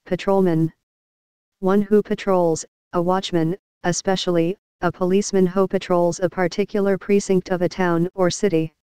Patrolman. One who patrols, a watchman, especially, a policeman who patrols a particular precinct of a town or city.